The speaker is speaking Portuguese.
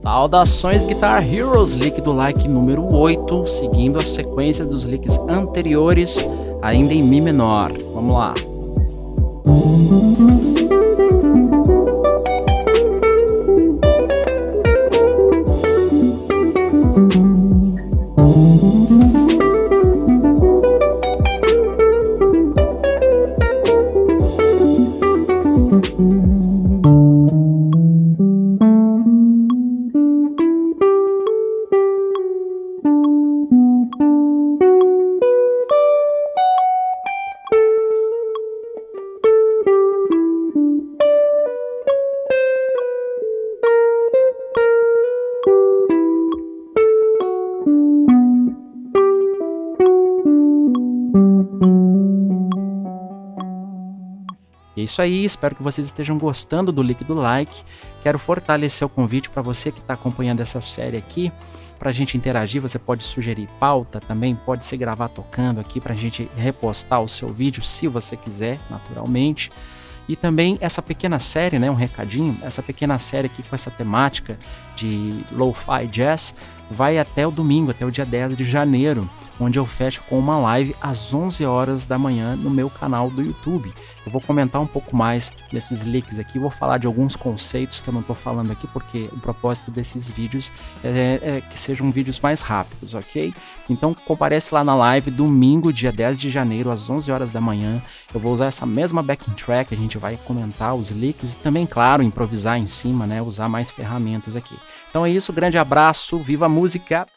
Saudações Guitar Heroes, leak do like número 8, seguindo a sequência dos leaks anteriores, ainda em Mi menor. Vamos lá. É isso aí, espero que vocês estejam gostando do leak do like. Quero fortalecer o convite para você que está acompanhando essa série aqui, para a gente interagir. Você pode sugerir pauta também, pode se gravar tocando aqui para a gente repostar o seu vídeo, se você quiser, naturalmente. E também essa pequena série, né, um recadinho, essa pequena série aqui com essa temática de Lo-Fi Jazz vai até o domingo, até o dia 10 de janeiro, onde eu fecho com uma live às 11 horas da manhã no meu canal do YouTube. Eu vou comentar um pouco mais desses leaks aqui, vou falar de alguns conceitos que eu não estou falando aqui, porque o propósito desses vídeos é que sejam vídeos mais rápidos, ok? Então comparece lá na live, domingo, dia 10 de janeiro, às 11 horas da manhã. Eu vou usar essa mesma backing track, a gente vai comentar os leaks e também, claro, improvisar em cima, né? Usar mais ferramentas aqui. Então é isso, grande abraço, viva a música!